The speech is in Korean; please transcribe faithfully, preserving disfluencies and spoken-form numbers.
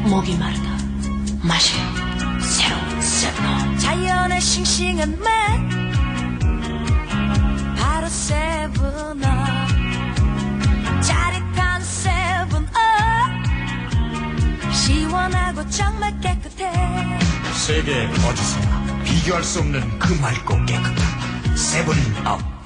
목이 마르다 마셔 새로운 세븐업. 자연의 싱싱한 맛 바로 세븐업. 짜릿한 세븐업 시원하고 정말 깨끗해. 세계 어디서나 비교할 수 없는 그 맑고 깨끗한 세븐업.